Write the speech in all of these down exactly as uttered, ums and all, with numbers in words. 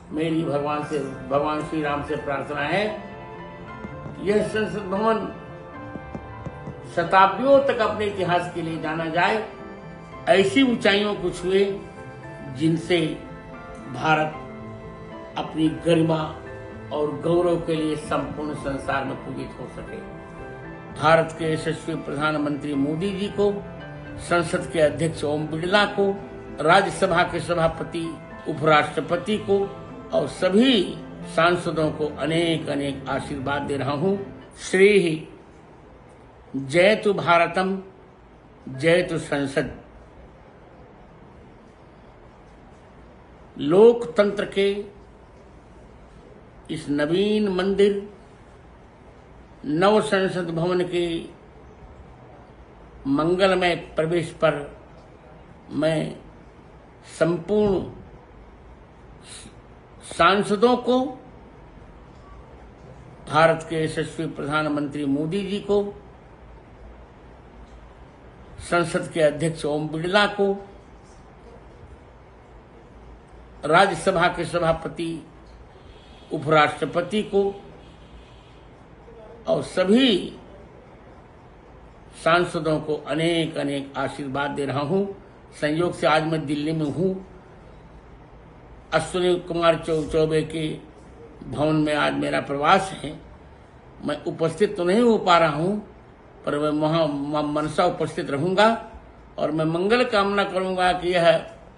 मेरी भगवान से भगवान श्री राम से प्रार्थना है, यह संसद भवन शताब्दियों तक अपने इतिहास के लिए जाना जाए, ऐसी ऊंचाइयों को छुए जिनसे भारत अपनी गरिमा और गौरव के लिए संपूर्ण संसार में पूजित हो सके। भारत के यशस्वी प्रधानमंत्री मोदी जी को, संसद के अध्यक्ष ओम बिरला को, राज्यसभा के सभापति, उपराष्ट्रपति को और सभी सांसदों को अनेक अनेक आशीर्वाद दे रहा हूं। श्री जयतु भारतम, जयतु संसद। लोकतंत्र के इस नवीन मंदिर, नव संसद भवन के मंगलमय प्रवेश पर मैं संपूर्ण सांसदों को, भारत के यशस्वी प्रधानमंत्री मोदी जी को, संसद के अध्यक्ष ओम बिरला को, राज्यसभा के सभापति, उपराष्ट्रपति को और सभी सांसदों को अनेक अनेक आशीर्वाद दे रहा हूं। संयोग से आज मैं दिल्ली में हूं। अश्विनी कुमार चौबे के भवन में आज मेरा प्रवास है। मैं उपस्थित तो नहीं हो पा रहा हूं, पर मैं वहां मनसा उपस्थित रहूंगा और मैं मंगल कामना करूंगा कि यह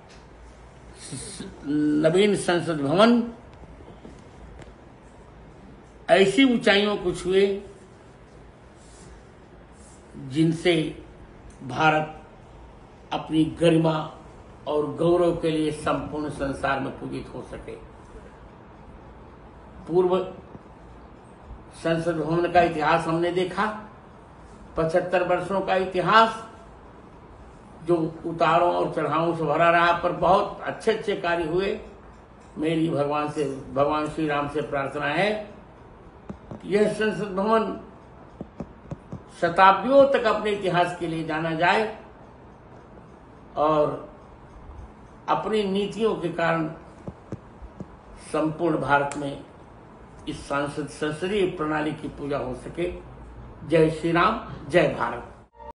नवीन संसद भवन ऐसी ऊंचाइयों को छुए जिनसे भारत अपनी गरिमा और गौरव के लिए संपूर्ण संसार में पूजित हो सके। पूर्व संसद भवन का इतिहास हमने देखा, पचहत्तर वर्षों का इतिहास जो उतारों और चढ़ावों से भरा रहा, पर बहुत अच्छे अच्छे कार्य हुए। मेरी भगवान से भगवान श्री राम से प्रार्थना है, यह संसद भवन शताब्दियों तक अपने इतिहास के लिए जाना जाए और अपनी नीतियों के कारण संपूर्ण भारत में इस सांसद संसदीय प्रणाली की पूजा हो सके। जय श्री राम, जय भारत।